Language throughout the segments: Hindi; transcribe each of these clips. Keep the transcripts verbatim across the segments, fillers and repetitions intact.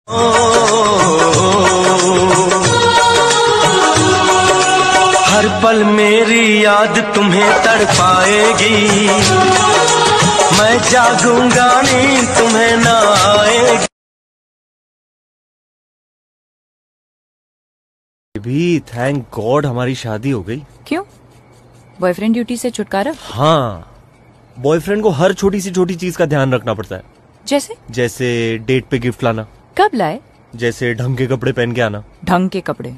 हर पल मेरी याद तुम्हें तड़पाएगी, मैं जागूंगा नींद तुम्हें ना आएगी। भी थैंक गॉड हमारी शादी हो गई। क्यों? बॉयफ्रेंड ड्यूटी से छुटकारा? हाँ, बॉयफ्रेंड को हर छोटी सी छोटी चीज का ध्यान रखना पड़ता है। जैसे? जैसे डेट पे गिफ्ट लाना। कब लाए? जैसे ढंग के कपड़े पहन के आना। ढंग के कपड़े?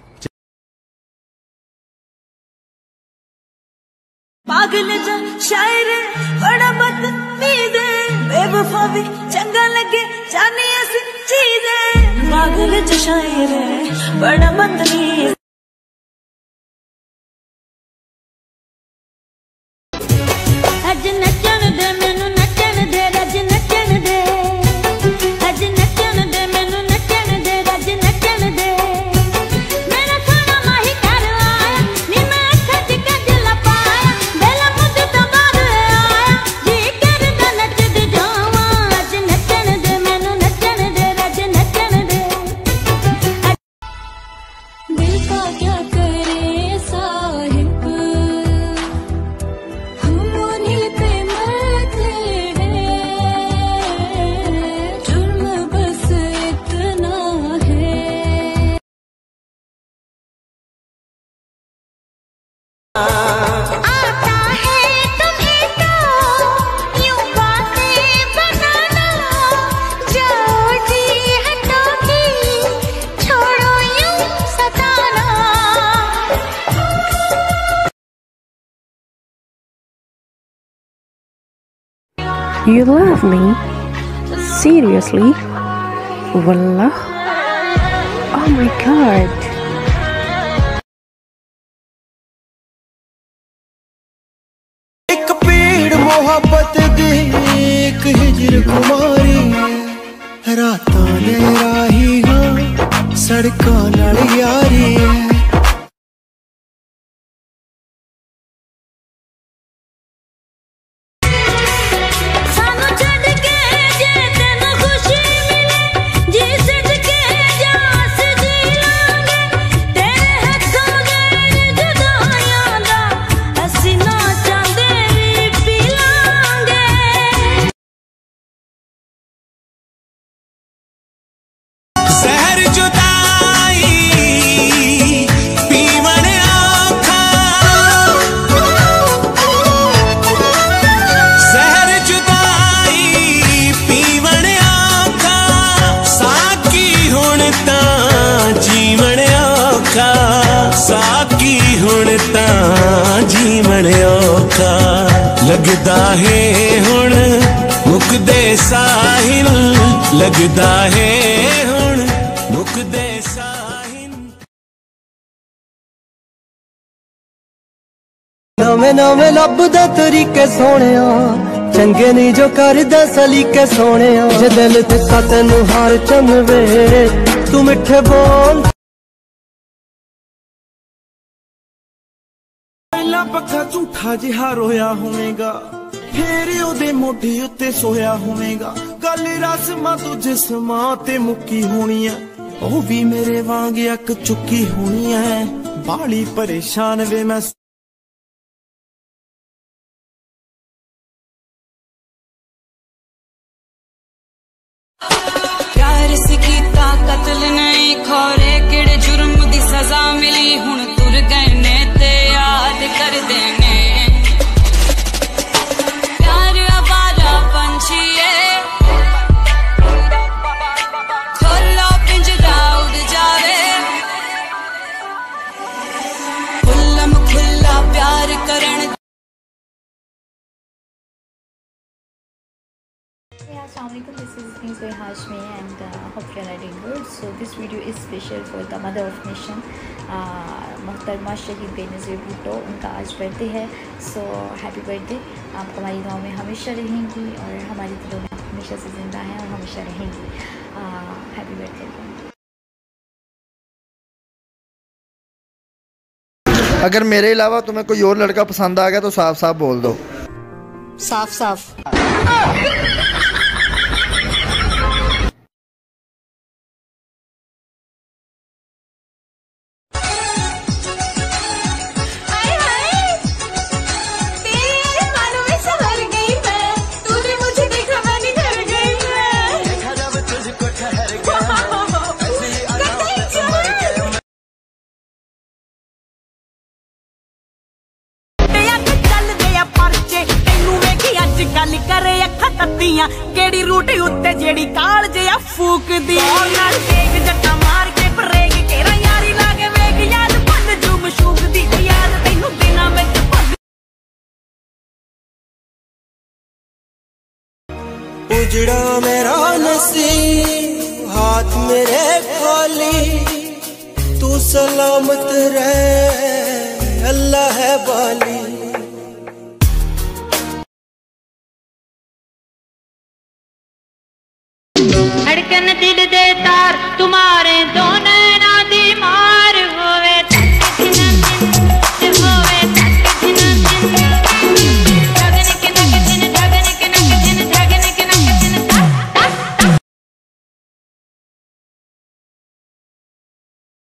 पागल जा शायर बड़ा बदतमीज है, बेवफा भी चंगा लगे जाने ऐसी चीज है। पागल जा शायर बड़ा बदतमीज। अज नचन दे मैनू नचन दे, रज नचन दे। अज नचन दे मैनू नचन दे, रज नचन दे। मेरा सोना माही कर आया नी, मैं अखा च कजल पाया, बेला मुझ तो बाद आया जी करदा नचद जावां। अज नचन दे मैनू नचन दे, रज नचन दे। दिल का क्या करे साहिब, हम उन्हीं पे मरते हैं, जुर्म बस इतना है। आता है तुम्हें तो यूं बातें बनाना, जाओ जी हटोगी छोड़ो यूं सताना। You love me? Seriously? Wallah? Oh my god. एक पीड़ मोहब्बत दी, एक हिजर कुमारी, रातां ने राही हाँ सड़कां नाल यारी है। सानू छड्ड के जे तैनू खुशी मिले, जी सज के जास जी लांगे, तेरे हत्थों दे जुदाइयां दा असीं ना चांदे भी पी लांगे। सहर जुदाई पीवन आखा, सहर जुदाई पीवन आखा, साकी हुण तां जीवन औखा, साकी हुण तां जीवन औखा। लगदा है हुण मुकदे साहिल, लगदा है हुण मुकदे साहिल। नवें नवें लभदा तरीके सोहणिया, चंगे नहीं जो करदा सलीके सोहणिया। जे दिल दिता तैनू हार चमवे, तू मिठे बोल। ਪਹਿਲਾ ਪੱਖਾ ਝੂਠਾ ਜਿਹਾ ਰੋਇਆ ਹੋਵੇਗਾ, ਫੇਰ ਉਹਦੇ ਮੋਢੇ ਉੱਤੇ ਸੋਇਆ ਹੋਵੇਗਾ। ਗੱਲ ਰਸਮਾਂ ਤੋਂ ਜਿਸਮਾਂ ਤੇ ਮੁੱਕੀ ਹੋਣੀ ਐ, ਉਹ ਵੀ ਮੇਰੇ ਵਾਂਗ ਅੱਕ ਚੁੱਕੀ ਹੋਣੀ ਐ। ਬਾਲੀ ਪਰੇਸ਼ਾਨ ਵੇ ਮੈਂ प्यार से कीता कत्ल नहीं, खोरे किड़े जुर्म दी सजा मिली, हुण तुर गए ने ते याद कर देने। प्यार आवारा पंछी है, खोलो पिंजरा उड़ जावे, खुल्लम खुल्ला प्यार करण। Yeah, Assalamualaikum. This is me Zoe Hashmi and uh, hope you are doing good. So this video is special for the mother of nation, मोहतरमा शहीद बेनज़ीर भुट्टो। उनका आज बर्थडे है, सो हैप्पी बर्थडे। आप हमारी गांव में हमेशा रहेंगी और हमारी दिलों में आप हमेशा से ज़िंदा हैं और हमेशा रहेंगी। Happy birthday. अगर मेरे अलावा तुम्हें कोई और लड़का पसंद आ गया तो साफ साफ बोल दो। साफ साफ जोर नाल देख जट्टा मार के परेग केरा यारी लागे वेख याद भुल जू मशूक दी याद तैनू दिना विच उजड़ा मेरा नसीब हाथ मेरे खाली तू सलामत रहे अल्लाह है बाली। धड़कन दिल दे तार